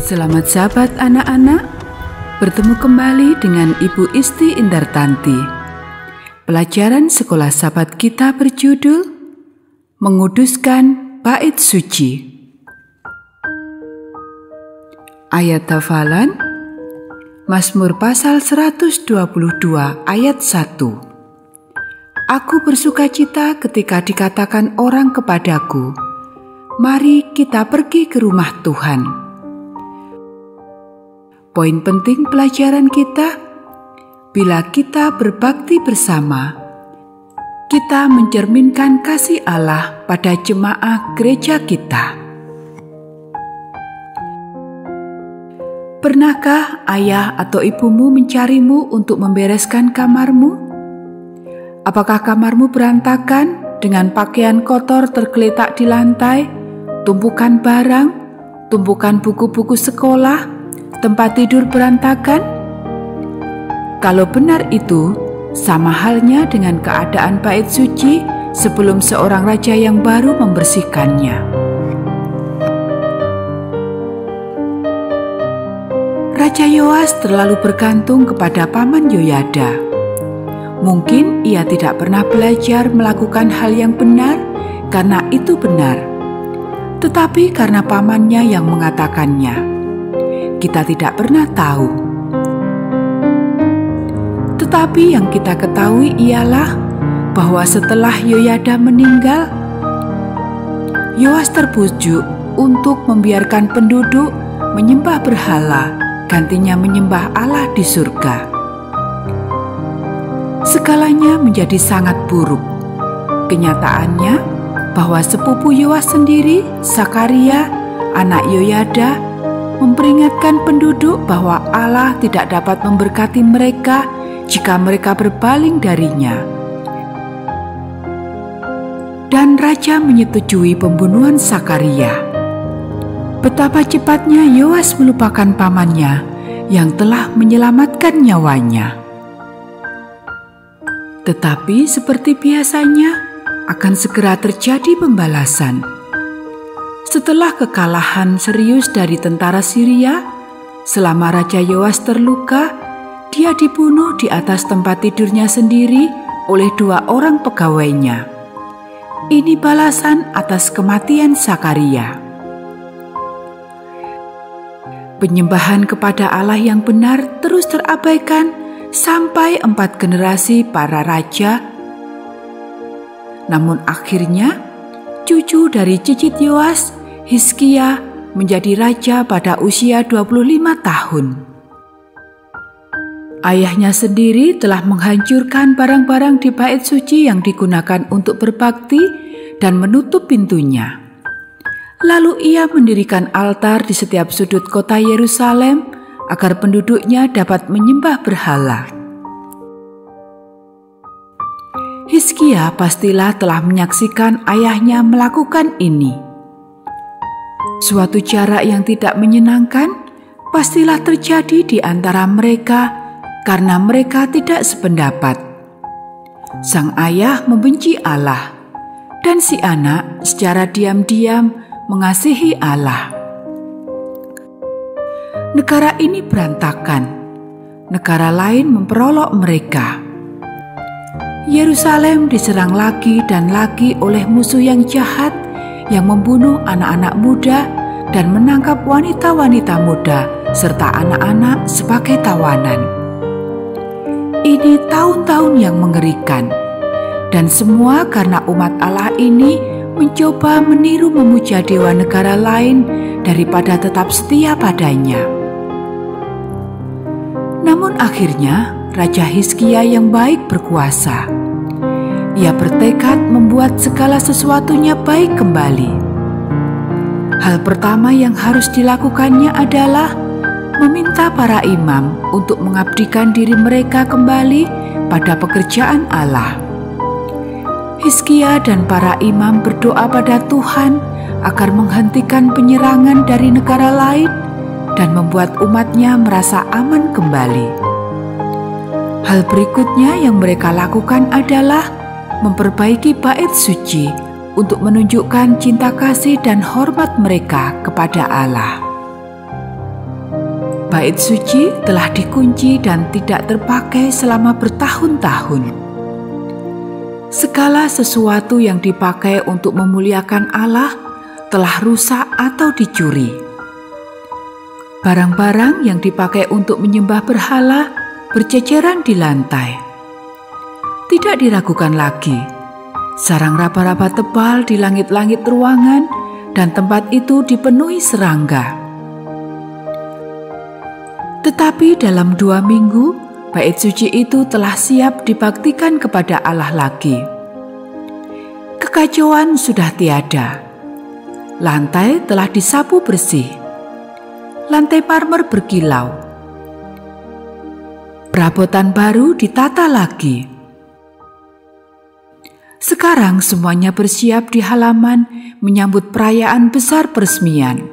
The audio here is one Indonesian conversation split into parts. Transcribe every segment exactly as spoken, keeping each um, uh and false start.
Selamat sahabat anak-anak, bertemu kembali dengan Ibu Isti Indartanti. Pelajaran sekolah sahabat kita berjudul Menguduskan Bait Suci. Ayat hafalan Mazmur pasal seratus dua puluh dua ayat satu. Aku bersukacita ketika dikatakan orang kepadaku, mari kita pergi ke rumah Tuhan. Poin penting pelajaran kita, bila kita berbakti bersama, kita mencerminkan kasih Allah pada jemaah gereja kita. Pernahkah ayah atau ibumu mencarimu untuk membereskan kamarmu? Apakah kamarmu berantakan dengan pakaian kotor tergeletak di lantai, tumpukan barang, tumpukan buku-buku sekolah, tempat tidur berantakan? Kalau benar itu, sama halnya dengan keadaan bait suci sebelum seorang raja yang baru membersihkannya. Raja Yoas terlalu bergantung kepada paman Yoyada. Mungkin ia tidak pernah belajar melakukan hal yang benar karena itu benar, tetapi karena pamannya yang mengatakannya. Kita tidak pernah tahu. Tetapi yang kita ketahui ialah bahwa setelah Yoyada meninggal, Yoas terbujuk untuk membiarkan penduduk menyembah berhala, gantinya menyembah Allah di surga. Segalanya menjadi sangat buruk. Kenyataannya bahwa sepupu Yoas sendiri, Sakaria, anak Yoyada, memperingatkan penduduk bahwa Allah tidak dapat memberkati mereka jika mereka berpaling darinya. Dan raja menyetujui pembunuhan Sakaria. Betapa cepatnya Yoas melupakan pamannya yang telah menyelamatkan nyawanya. Tetapi seperti biasanya akan segera terjadi pembalasan. Setelah kekalahan serius dari tentara Syria, selama Raja Yoas terluka, dia dibunuh di atas tempat tidurnya sendiri oleh dua orang pegawainya. Ini balasan atas kematian Sakaria. Penyembahan kepada Allah yang benar terus terabaikan sampai empat generasi para raja. Namun akhirnya, cucu dari cicit Yoas, Hizkia, menjadi raja pada usia dua puluh lima tahun. Ayahnya sendiri telah menghancurkan barang-barang di bait suci yang digunakan untuk berbakti dan menutup pintunya. Lalu ia mendirikan altar di setiap sudut kota Yerusalem agar penduduknya dapat menyembah berhala. Hizkia pastilah telah menyaksikan ayahnya melakukan ini. Suatu jarak yang tidak menyenangkan pastilah terjadi di antara mereka karena mereka tidak sependapat. Sang ayah membenci Allah dan si anak secara diam-diam mengasihi Allah. Negara ini berantakan, negara lain memperolok mereka. Yerusalem diserang lagi dan lagi oleh musuh yang jahat yang membunuh anak-anak muda dan menangkap wanita-wanita muda serta anak-anak sebagai tawanan. Ini tahun-tahun yang mengerikan, dan semua karena umat Allah ini mencoba meniru memuja dewa negara lain daripada tetap setia padanya. Namun akhirnya Raja Hizkia yang baik berkuasa. Ia bertekad membuat segala sesuatunya baik kembali. Hal pertama yang harus dilakukannya adalah meminta para imam untuk mengabdikan diri mereka kembali pada pekerjaan Allah. Hizkia dan para imam berdoa pada Tuhan agar menghentikan penyerangan dari negara lain dan membuat umatnya merasa aman kembali. Hal berikutnya yang mereka lakukan adalah memperbaiki bait suci untuk menunjukkan cinta kasih dan hormat mereka kepada Allah. Bait suci telah dikunci dan tidak terpakai selama bertahun-tahun. Segala sesuatu yang dipakai untuk memuliakan Allah telah rusak atau dicuri. Barang-barang yang dipakai untuk menyembah berhala berceceran di lantai. Tidak diragukan lagi, sarang raba-raba tebal di langit-langit ruangan dan tempat itu dipenuhi serangga. Tetapi dalam dua minggu, bait suci itu telah siap dibaktikan kepada Allah lagi. Kekacauan sudah tiada. Lantai telah disapu bersih. Lantai marmer berkilau. Perabotan baru ditata lagi. Sekarang semuanya bersiap di halaman menyambut perayaan besar peresmian.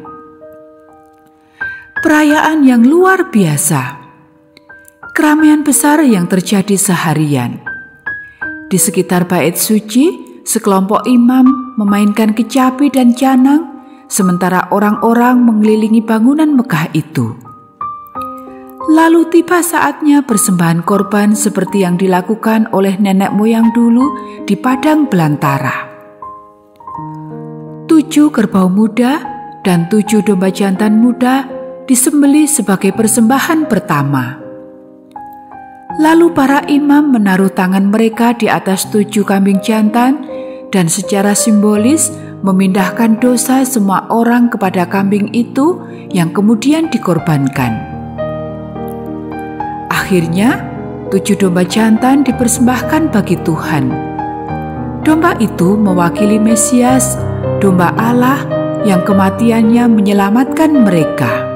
Perayaan yang luar biasa. Keramaian besar yang terjadi seharian. Di sekitar bait suci, sekelompok imam memainkan kecapi dan canang, sementara orang-orang mengelilingi bangunan megah itu. Lalu tiba saatnya persembahan korban seperti yang dilakukan oleh nenek moyang dulu di padang belantara. Tujuh kerbau muda dan tujuh domba jantan muda disembelih sebagai persembahan pertama. Lalu para imam menaruh tangan mereka di atas tujuh kambing jantan dan secara simbolis memindahkan dosa semua orang kepada kambing itu yang kemudian dikorbankan. Akhirnya, tujuh domba jantan dipersembahkan bagi Tuhan. Domba itu mewakili Mesias, domba Allah yang kematiannya menyelamatkan mereka.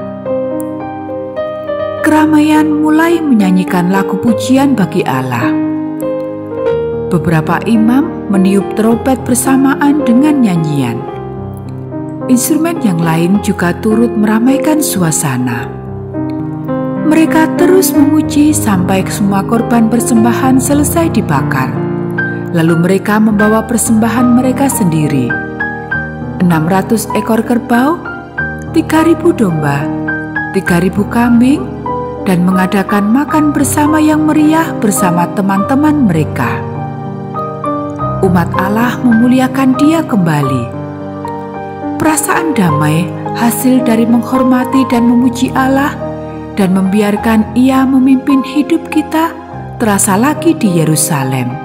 Keramaian mulai menyanyikan lagu pujian bagi Allah. Beberapa imam meniup trompet bersamaan dengan nyanyian. Instrumen yang lain juga turut meramaikan suasana. Mereka terus memuji sampai semua korban persembahan selesai dibakar. Lalu mereka membawa persembahan mereka sendiri. enam ratus ekor kerbau, tiga ribu domba, tiga ribu kambing, dan mengadakan makan bersama yang meriah bersama teman-teman mereka. Umat Allah memuliakan Dia kembali. Perasaan damai hasil dari menghormati dan memuji Allah dan membiarkan Ia memimpin hidup kita terasa lagi di Yerusalem.